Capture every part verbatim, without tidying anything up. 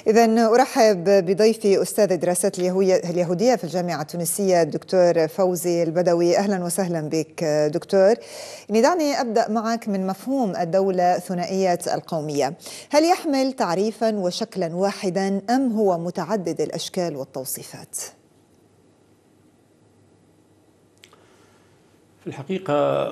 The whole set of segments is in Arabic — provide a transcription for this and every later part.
إذن أرحب بضيفي أستاذ الدراسات اليهودية في الجامعة التونسية الدكتور فوزي البدوي. أهلا وسهلا بك دكتور. دعني أبدأ معك من مفهوم الدولة ثنائية القومية. هل يحمل تعريفا وشكلا واحدا أم هو متعدد الأشكال والتوصيفات؟ في الحقيقة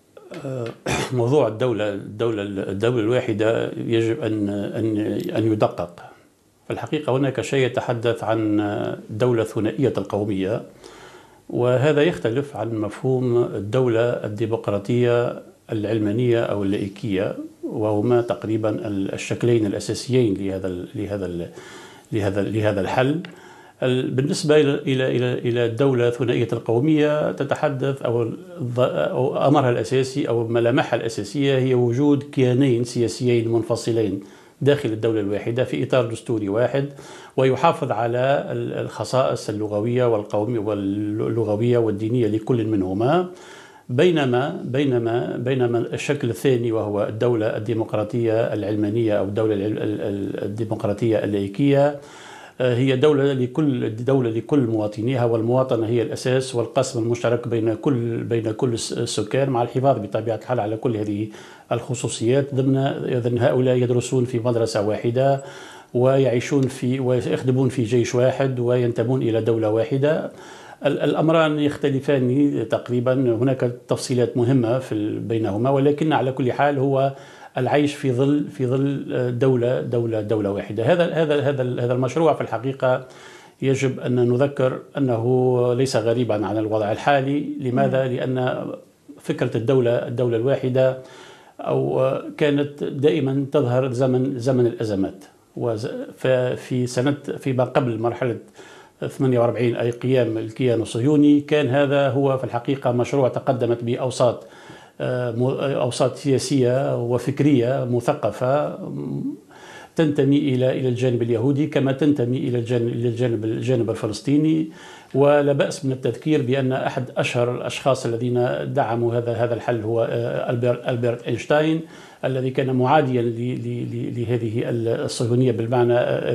موضوع الدولة الدولة الدولة الواحدة يجب أن أن أن يدقق. في الحقيقة هناك شيء يتحدث عن دولة ثنائية القومية، وهذا يختلف عن مفهوم الدولة الديمقراطية العلمانية أو اللائكية، وهما تقريبا الشكلين الأساسيين لهذا لهذا لهذا لهذا الحل. بالنسبة إلى إلى إلى الدولة ثنائية القومية تتحدث أو أو أمرها الأساسي أو ملامحها الأساسية هي وجود كيانين سياسيين منفصلين داخل الدولة الواحدة في إطار دستوري واحد، ويحافظ على الخصائص اللغوية والقومية واللغوية والدينية لكل منهما. بينما بينما بينما الشكل الثاني وهو الدولة الديمقراطية العلمانية أو الدولة الديمقراطية اللائكية هي دولة لكل دولة لكل مواطنيها، والمواطنة هي الأساس والقسم المشترك بين كل بين كل السكان، مع الحفاظ بطبيعة الحال على كل هذه الخصوصيات ضمن إذن هؤلاء يدرسون في مدرسة واحدة ويعيشون في ويخدمون في جيش واحد وينتمون إلى دولة واحدة. الأمران يختلفان تقريبا، هناك تفصيلات مهمة في بينهما، ولكن على كل حال هو العيش في ظل في ظل دولة دولة دولة واحدة. هذا هذا هذا هذا المشروع في الحقيقة يجب أن نذكر أنه ليس غريبا عن الوضع الحالي. لماذا؟ لأن فكرة الدولة الدولة الواحدة أو كانت دائما تظهر زمن زمن الأزمات، وفي سنة فيما قبل مرحلة ثمانية وأربعين أي قيام الكيان الصهيوني كان هذا هو في الحقيقة مشروع تقدمت به أوساط أوساط سياسية وفكرية مثقفة تنتمي إلى إلى الجانب اليهودي كما تنتمي إلى الجانب الجانب الفلسطيني. ولا بأس من التذكير بأن أحد أشهر الأشخاص الذين دعموا هذا هذا الحل هو ألبرت أينشتاين، الذي كان معاديا لهذه الصهيونية بالمعنى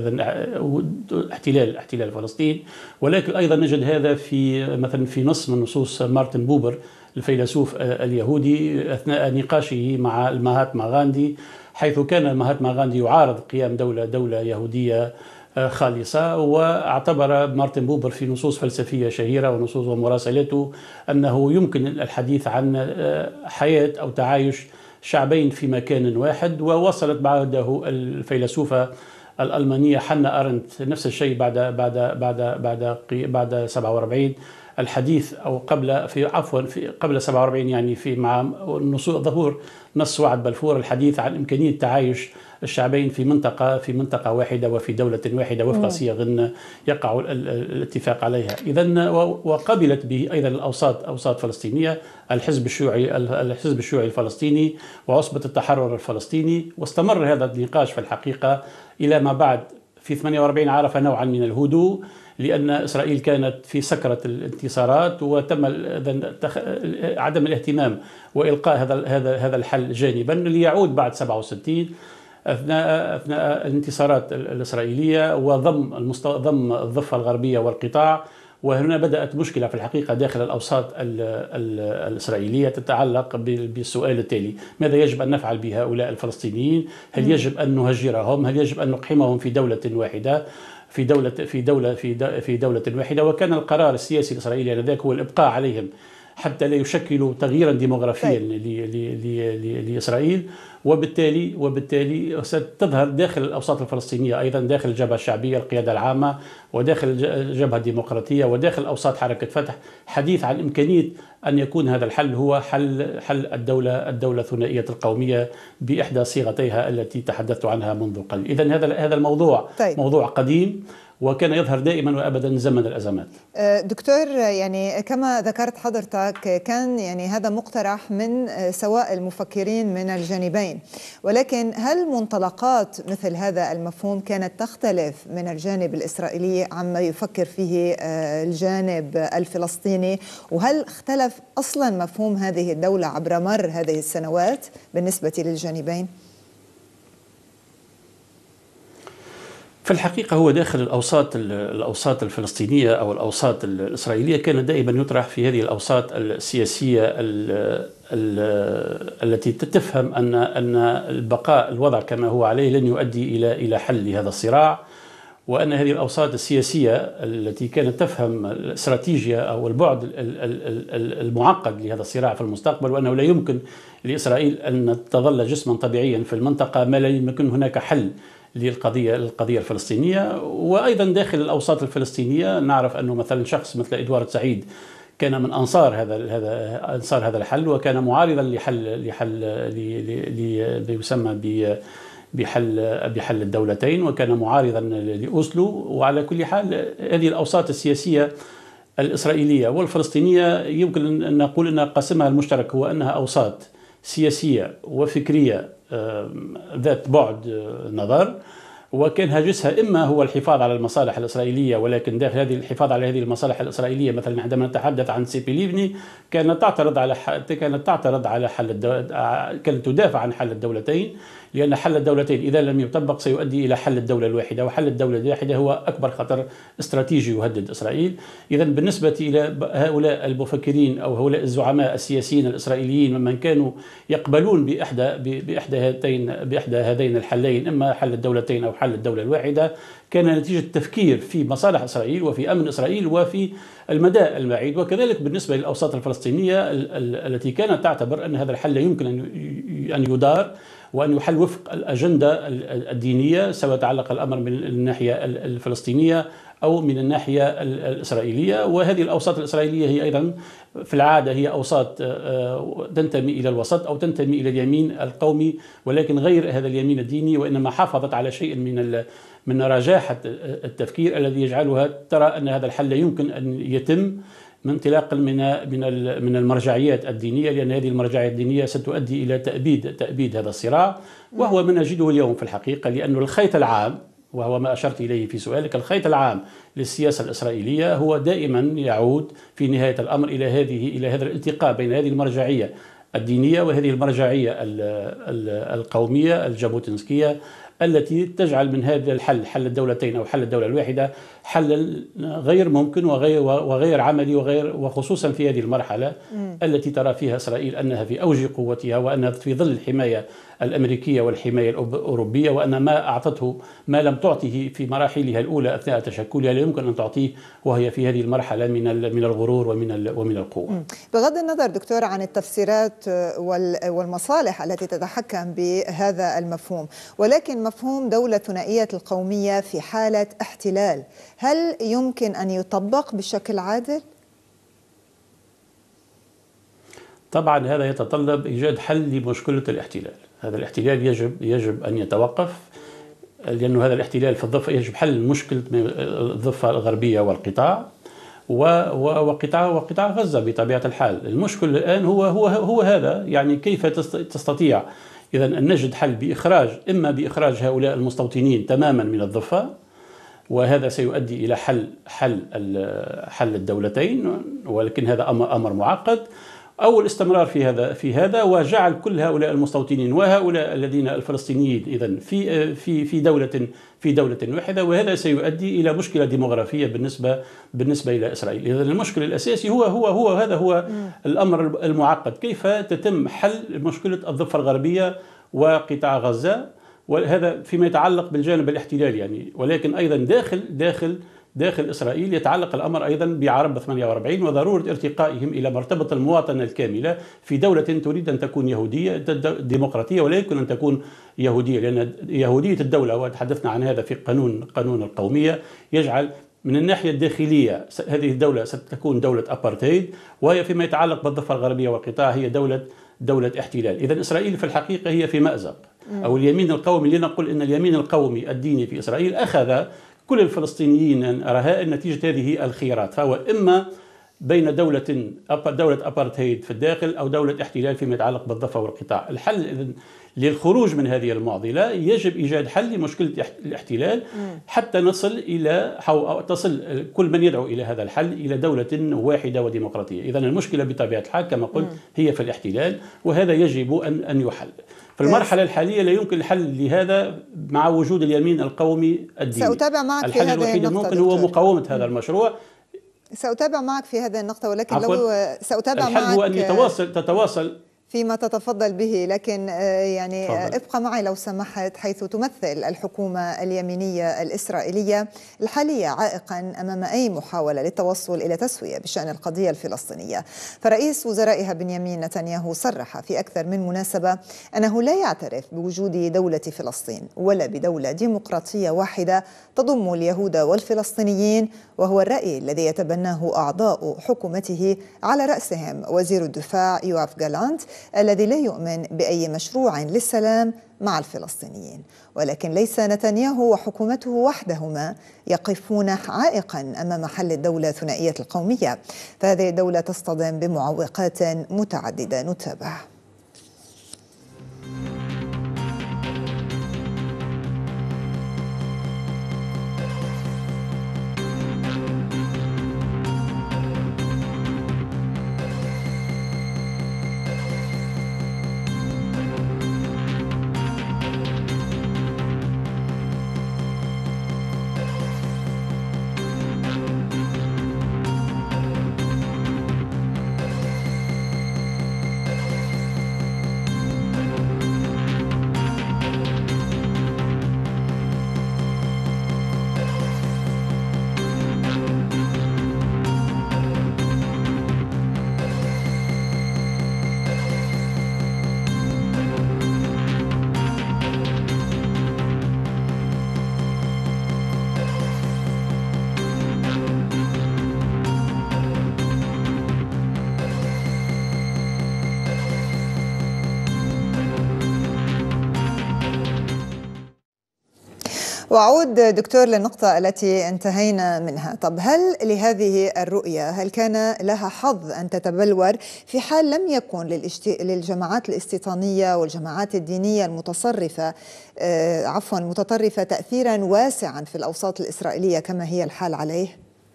احتلال احتلال فلسطين. ولكن أيضا نجد هذا في مثلا في نص من نصوص مارتن بوبر الفيلسوف اليهودي أثناء نقاشه مع المهاتما غاندي، حيث كان مهاتما غاندي يعارض قيام دولة دولة يهودية خالصة، واعتبر مارتن بوبر في نصوص فلسفية شهيرة ونصوص ومراسلاته أنه يمكن الحديث عن حياة أو تعايش شعبين في مكان واحد. ووصلت بعده الفيلسوفة الألمانية حنا أرنت نفس الشيء بعد بعد بعد بعد بعد سبعة وأربعين الحديث أو قبل في عفوا في قبل سبعة وأربعين يعني في مع ظهور نص وعد بلفور الحديث عن إمكانية تعايش الشعبين في منطقة في منطقة واحدة وفي دولة واحدة وفق صيغ يقع الاتفاق عليها. إذن وقبلت به أيضا الأوساط أوساط فلسطينية، الحزب الشيوعي الحزب الشيوعي الفلسطيني وعصبة التحرر الفلسطيني. واستمر هذا النقاش في الحقيقة إلى ما بعد في ثمانية وأربعين عرف نوعا من الهدوء، لأن إسرائيل كانت في سكرة الانتصارات وتم عدم الاهتمام وإلقاء هذا هذا هذا الحل جانبا ليعود بعد سبعة وستين أثناء أثناء الانتصارات الإسرائيلية وضم ضم الضفة الغربية والقطاع. وهنا بدأت مشكلة في الحقيقة داخل الأوساط ال ال الإسرائيلية تتعلق بالسؤال التالي: ماذا يجب أن نفعل بهؤلاء الفلسطينيين؟ هل يجب أن نهجرهم؟ هل يجب أن نقحمهم في دولة واحدة في دولة في دولة في في دولة واحدة؟ وكان القرار السياسي الإسرائيلي آنذاك هو الإبقاء عليهم حتى لا يشكلوا تغييرا ديموغرافيا لإسرائيل. وبالتالي وبالتالي ستظهر داخل الأوساط الفلسطينية أيضا داخل الجبهة الشعبية القيادة العامة وداخل الجبهة الديمقراطية وداخل أوساط حركة فتح حديث عن إمكانية أن يكون هذا الحل هو حل حل الدولة الدولة ثنائية القومية بإحدى صيغتيها التي تحدثت عنها منذ قليل. إذن هذا هذا الموضوع طيب. موضوع قديم وكان يظهر دائما وابدا زمن الازمات. دكتور، يعني كما ذكرت حضرتك كان يعني هذا مقترح من سواء المفكرين من الجانبين، ولكن هل منطلقات مثل هذا المفهوم كانت تختلف من الجانب الاسرائيلي عما يفكر فيه الجانب الفلسطيني؟ وهل اختلف اصلا مفهوم هذه الدولة عبر مر هذه السنوات بالنسبة للجانبين؟ في الحقيقة هو داخل الأوساط الأوساط الفلسطينية أو الأوساط الإسرائيلية كان دائما يطرح في هذه الأوساط السياسية ال ال التي تفهم أن أن البقاء الوضع كما هو عليه لن يؤدي إلى إلى حل هذا الصراع، وأن هذه الأوساط السياسية التي كانت تفهم الاستراتيجية أو البعد المعقد لهذا الصراع في المستقبل، وأنه لا يمكن لإسرائيل أن تظل جسما طبيعيا في المنطقة ما لا يمكن هناك حل للقضية القضية الفلسطينية. وأيضا داخل الأوساط الفلسطينية نعرف أنه مثلا شخص مثل إدوارد سعيد كان من أنصار هذا هذا أنصار هذا الحل، وكان معارضا لحل لحل ليسمى ب بحل بحل الدولتين، وكان معارضا لأوسلو. وعلى كل حال هذه الأوساط السياسية الإسرائيلية والفلسطينية يمكن أن نقول أن قاسمها المشترك هو أنها أوساط سياسية وفكرية ذات بعد نظر، وكان هاجسها إما هو الحفاظ على المصالح الإسرائيلية، ولكن داخل هذه الحفاظ على هذه المصالح الإسرائيلية مثلا عندما نتحدث عن سيبي ليفني كانت تعترض على كانت تعترض على حل الدو... كانت تدافع عن حل الدولتين، لأن حل الدولتين إذا لم يطبق سيؤدي إلى حل الدولة الواحدة، وحل الدولة الواحدة هو أكبر خطر استراتيجي يهدد إسرائيل. إذا بالنسبة إلى هؤلاء المفكرين أو هؤلاء الزعماء السياسيين الإسرائيليين ممن كانوا يقبلون بإحدى بإحدى هاتين بإحدى هذين الحلين، إما حل الدولتين أو حل الدولة الواحدة، كان نتيجة التفكير في مصالح إسرائيل وفي أمن إسرائيل وفي المدى البعيد. وكذلك بالنسبة للأوساط الفلسطينية التي كانت تعتبر أن هذا الحل يمكن أن يدار وأن يحل وفق الأجندة الدينية، سواء تعلق الأمر من الناحية الفلسطينية أو من الناحية الإسرائيلية. وهذه الأوساط الإسرائيلية هي أيضا في العادة هي أوساط تنتمي إلى الوسط أو تنتمي إلى اليمين القومي، ولكن غير هذا اليمين الديني، وإنما حافظت على شيء من من رجاحة التفكير الذي يجعلها ترى أن هذا الحل يمكن أن يتم من انطلاقا من من من المرجعيات الدينيه، لان هذه المرجعيات الدينيه ستؤدي الى تأبيد تأبيد هذا الصراع، وهو ما نجده اليوم في الحقيقه، لأن الخيط العام وهو ما أشرت إليه في سؤالك، الخيط العام للسياسة الإسرائيلية هو دائما يعود في نهاية الأمر إلى هذه إلى هذا الالتقاء بين هذه المرجعية الدينية وهذه المرجعية القومية الجابوتنسكية التي تجعل من هذا الحل حل الدولتين أو حل الدولة الواحدة حل غير ممكن وغير وغير عملي وغير، وخصوصا في هذه المرحلة م. التي ترى فيها إسرائيل أنها في أوج قوتها، وأنها في ظل الحماية الأمريكية والحماية الأوروبية، وأن ما أعطته ما لم تعطه في مراحلها الأولى أثناء تشكلها لا يمكن أن تعطيه وهي في هذه المرحلة من من الغرور ومن ومن القوة. م. بغض النظر دكتور عن التفسيرات والمصالح التي تتحكم بهذا المفهوم، ولكن مفهوم دولة ثنائية القومية في حالة احتلال هل يمكن أن يطبق بشكل عادل؟ طبعا هذا يتطلب إيجاد حل لمشكلة الاحتلال. هذا الاحتلال يجب يجب أن يتوقف، لأن هذا الاحتلال في الضفة يجب حل مشكلة الضفة الغربية والقطاع وقطاع وقطاع غزة بطبيعة الحال. المشكل الآن هو هو هو هذا، يعني كيف تستطيع إذا أن نجد حل بإخراج إما بإخراج هؤلاء المستوطنين تماما من الضفة، وهذا سيؤدي إلى حل حل حل الدولتين، ولكن هذا أمر أمر معقد، أو الاستمرار في هذا في هذا وجعل كل هؤلاء المستوطنين وهؤلاء الذين الفلسطينيين إذن في في في دولة في دولة واحدة، وهذا سيؤدي إلى مشكلة ديموغرافية بالنسبة بالنسبة إلى إسرائيل. إذن المشكل الأساسي هو هو هو هذا هو الأمر المعقد، كيف تتم حل مشكلة الضفة الغربية وقطاع غزة، وهذا فيما يتعلق بالجانب الاحتلالي يعني، ولكن أيضا داخل داخل داخل إسرائيل يتعلق الأمر أيضا بعرب ثمانية وأربعين وضرورة ارتقائهم إلى مرتبة المواطنة الكاملة في دولة تريد أن تكون يهودية ديمقراطية ولا يمكن أن تكون يهودية، لأن يهودية الدولة وتحدثنا عن هذا في قانون قانون القومية يجعل من الناحية الداخلية هذه الدولة ستكون دولة أبارتهايد، وهي فيما يتعلق بالضفة الغربية والقطاع هي دولة دولة احتلال. إذن إسرائيل في الحقيقة هي في مأزق، أو اليمين القومي، لنقول أن اليمين القومي الديني في إسرائيل أخذ كل الفلسطينيين رهائن نتيجة هذه الخيارات، فهو إما بين دولة دولة أبارتهايد في الداخل أو دولة احتلال فيما يتعلق بالضفة والقطاع. الحل للخروج من هذه المعضلة يجب إيجاد حل لمشكلة الاحتلال حتى نصل إلى تصل كل من يدعو إلى هذا الحل إلى دولة واحدة وديمقراطية. إذن المشكلة بطبيعة الحال كما قلت هي في الاحتلال، وهذا يجب أن أن يحل. في المرحلة الحالية لا يمكن الحل لهذا مع وجود اليمين القومي الديني. سأتابع معك في الحل هذه الوحيد النقطة الممكن دكتور. هو مقاومة هذا المشروع. سأتابع معك في هذه النقطة، ولكن عفواً. لو سأتابع الحل معك هو أن يتواصل تتواصل فيما تتفضل به، لكن يعني فضل. ابقى معي لو سمحت، حيث تمثل الحكومة اليمينية الإسرائيلية الحالية عائقا أمام أي محاولة للتوصل إلى تسوية بشأن القضية الفلسطينية. فرئيس وزرائها بنيامين نتنياهو صرح في أكثر من مناسبة أنه لا يعترف بوجود دولة فلسطين ولا بدولة ديمقراطية واحدة تضم اليهود والفلسطينيين، وهو الرأي الذي يتبناه أعضاء حكومته على رأسهم وزير الدفاع يوآف جالانت الذي لا يؤمن بأي مشروع للسلام مع الفلسطينيين. ولكن ليس نتنياهو وحكومته وحدهما يقفون عائقا أمام حل الدولة ثنائية القومية، فهذه الدولة تصطدم بمعوقات متعددة. نتابع. وأعود دكتور للنقطة التي انتهينا منها. طب هل لهذه الرؤية هل كان لها حظ أن تتبلور في حال لم يكن للجماعات الاستيطانية والجماعات الدينية المتصرفة آه عفوا المتطرفة تأثيرا واسعا في الأوساط الإسرائيلية كما هي الحال عليه؟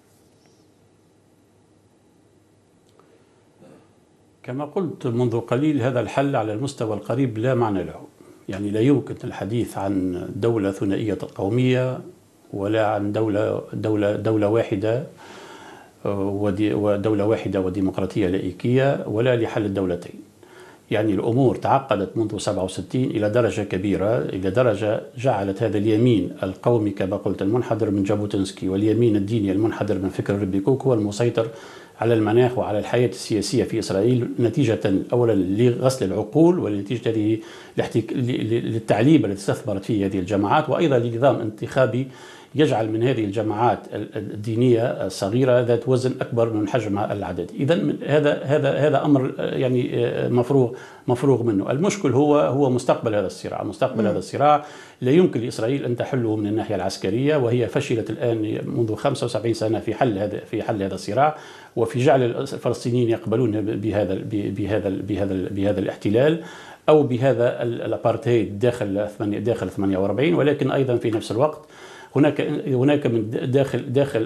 كما قلت منذ قليل، هذا الحل على المستوى القريب لا معنى له. يعني لا يمكن الحديث عن دولة ثنائية القومية ولا عن دولة دولة دولة واحدة ودولة واحدة وديمقراطية لائكية ولا لحل الدولتين. يعني الأمور تعقدت منذ سبعة وستين إلى درجة كبيرة، إلى درجة جعلت هذا اليمين القومي كما قلت المنحدر من جابوتنسكي واليمين الديني المنحدر من فكر ربي كوك هو المسيطر على المناخ وعلى الحياة السياسية في إسرائيل، نتيجة أولا لغسل العقول ونتيجة للتعليم الذي استثمرت فيه هذه الجماعات، وأيضا لنظام انتخابي يجعل من هذه الجماعات الدينية الصغيرة ذات وزن أكبر من حجمها العددي. إذن هذا هذا هذا أمر يعني مفروغ مفروغ منه. المشكل هو هو مستقبل هذا الصراع. مستقبل م. هذا الصراع لا يمكن لإسرائيل أن تحله من الناحية العسكرية، وهي فشلت الآن منذ خمسة وسبعين سنة في حل هذا في حل هذا الصراع وفي جعل الفلسطينيين يقبلون بهذا بهذا بهذا بهذا الاحتلال أو بهذا الأبارتهايد داخل داخل ثمانية وأربعين. ولكن أيضا في نفس الوقت هناك هناك من داخل داخل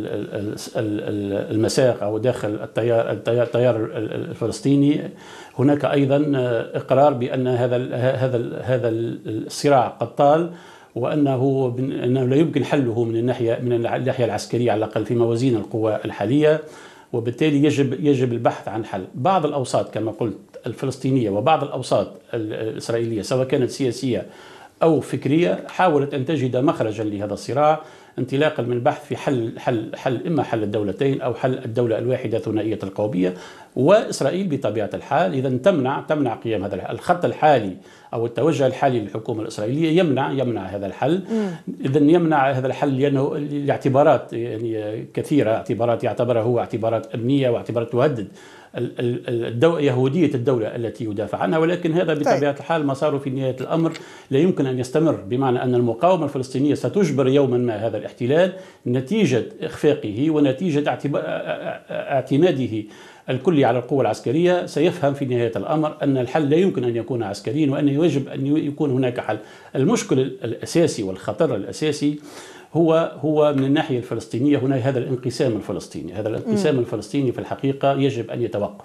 المساق او داخل التيار التيار الفلسطيني هناك ايضا اقرار بان هذا هذا هذا الصراع قد طال، وانه انه لا يمكن حله من الناحيه من الناحيه العسكريه على الاقل في موازين القوى الحاليه، وبالتالي يجب يجب البحث عن حل. بعض الاوساط كما قلت الفلسطينيه وبعض الاوساط الاسرائيليه سواء كانت سياسيه أو فكرية حاولت أن تجد مخرجا لهذا الصراع انطلاقا من البحث في حل حل حل إما حل الدولتين أو حل الدولة الواحدة ثنائية القومية، وإسرائيل بطبيعة الحال إذا تمنع تمنع قيام هذا الخط الحالي أو التوجه الحالي للحكومة الإسرائيلية يمنع يمنع هذا الحل. إذا يمنع هذا الحل لأنه لاعتبارات يعني كثيرة، اعتبارات يعتبرها هو اعتبارات أمنية واعتبارات تهدد الدو... يهودية الدولة التي يدافع عنها. ولكن هذا بطبيعة الحال مساره في نهاية الأمر لا يمكن أن يستمر، بمعنى أن المقاومة الفلسطينية ستجبر يوما ما هذا الاحتلال نتيجة إخفاقه ونتيجة اعتماده الكلي على القوة العسكرية. سيفهم في نهاية الأمر أن الحل لا يمكن أن يكون عسكريا وأن يجب أن يكون هناك حل. المشكل الأساسي والخطر الأساسي هو هو من الناحية الفلسطينية هنا هذا الانقسام الفلسطيني. هذا الانقسام م. الفلسطيني في الحقيقة يجب أن يتوقف.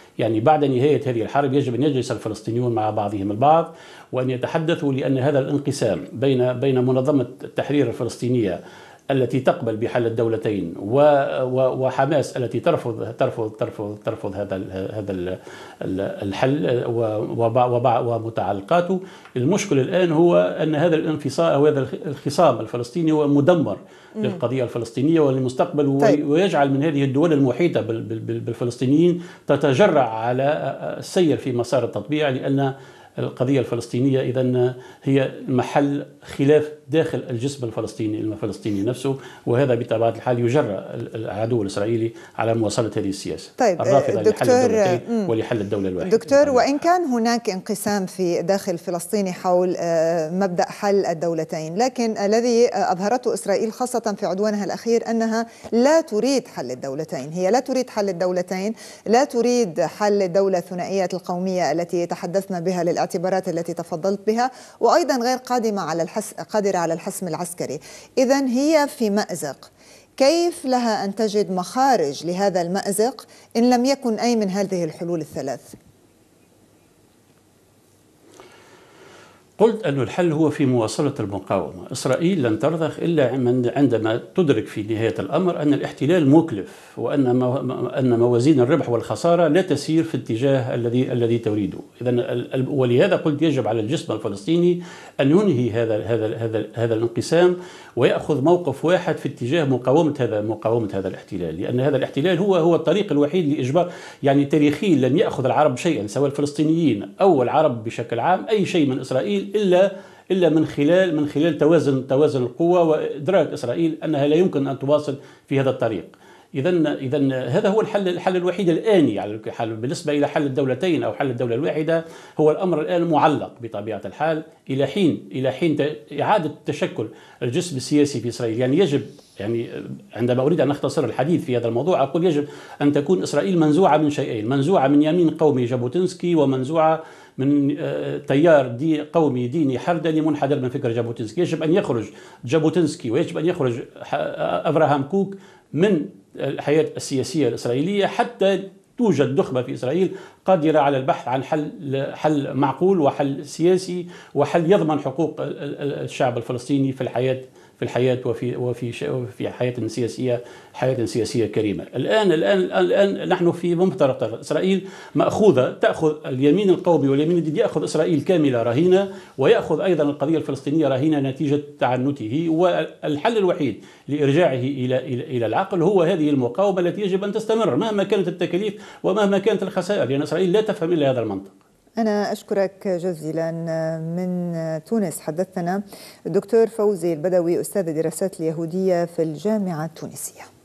يعني بعد نهاية هذه الحرب يجب أن يجلس الفلسطينيون مع بعضهم البعض وأن يتحدثوا، لأن هذا الانقسام بين بين منظمة التحرير الفلسطينية التي تقبل بحل الدولتين وحماس التي ترفض ترفض ترفض ترفض هذا هذا الحل ومتعلقاته. المشكل الآن هو أن هذا الانفصال أو هذا الخصام الفلسطيني هو مدمر م. للقضية الفلسطينية وللمستقبل. طيب. ويجعل من هذه الدول المحيطة بالفلسطينيين تتجرع على السير في مسار التطبيع، لأن القضية الفلسطينية إذن هي محل خلاف داخل الجسم الفلسطيني الفلسطيني نفسه، وهذا بطبيعة الحال يجرى العدو الإسرائيلي على مواصلة هذه السياسة طيب الرافضة لحل الدولتين ولحل الدولة الواحدة. دكتور، وإن كان هناك انقسام في داخل فلسطين حول مبدأ حل الدولتين، لكن الذي أظهرته إسرائيل خاصة في عدوانها الأخير أنها لا تريد حل الدولتين. هي لا تريد حل الدولتين، لا تريد حل الدولة الثنائية القومية التي تحدثنا بها للاعتبارات التي تفضلت بها، وأيضا غير قادمة على الحس... قادرة على الحسم العسكري. إذن هي في مأزق، كيف لها أن تجد مخارج لهذا المأزق إن لم يكن أي من هذه الحلول الثلاث؟ قلت أن الحل هو في مواصلة المقاومة. إسرائيل لن ترضخ إلا عندما تدرك في نهاية الأمر أن الاحتلال مكلف، وأن أن موازين الربح والخسارة لا تسير في الاتجاه الذي الذي تريده. إذن ولهذا قلت يجب على الجسم الفلسطيني أن ينهي هذا هذا هذا هذا الانقسام ويأخذ موقف واحد في اتجاه مقاومة هذا مقاومة هذا الاحتلال، لأن هذا الاحتلال هو هو الطريق الوحيد لإجبار، يعني تاريخيا لم يأخذ العرب شيئا سواء الفلسطينيين أو العرب بشكل عام أي شيء من إسرائيل إلا إلا من خلال من خلال توازن توازن القوة وإدراك إسرائيل أنها لا يمكن أن تواصل في هذا الطريق. إذن إذن هذا هو الحل الحل الوحيد الآني على الحل بالنسبة إلى حل الدولتين أو حل الدولة الواحدة. هو الأمر الآن معلق بطبيعة الحال إلى حين إلى حين إعادة تشكل الجسم السياسي في إسرائيل. يعني يجب يعني عندما أريد أن أختصر الحديث في هذا الموضوع أقول يجب أن تكون إسرائيل منزوعة من شيئين: منزوعة من يمين قومي جابوتنسكي، ومنزوعة من تيار دي قومي ديني حردلي منحدر من فكر جابوتنسكي. يجب أن يخرج جابوتنسكي ويجب أن يخرج أبراهام كوك من الحياة السياسية الإسرائيلية حتى توجد نخبة في إسرائيل قادرة على البحث عن حل حل معقول وحل سياسي وحل يضمن حقوق الشعب الفلسطيني في الحياة في الحياة وفي وفي في حياة سياسية حياة سياسية كريمة. الآن الآن الآن نحن في مفترق. إسرائيل مأخوذة تأخذ اليمين القومي واليمين الديني، يأخذ إسرائيل كاملة رهينة، ويأخذ أيضا القضية الفلسطينية رهينة نتيجة تعنته. والحل الوحيد لإرجاعه إلى إلى إلى العقل هو هذه المقاومة التي يجب أن تستمر مهما كانت التكاليف ومهما كانت الخسائر، لأن إسرائيل لا تفهم إلا هذا المنطق. أنا أشكرك جزيلا. من تونس حدثنا الدكتور فوزي البدوي، أستاذ الدراسات اليهودية في الجامعة التونسية.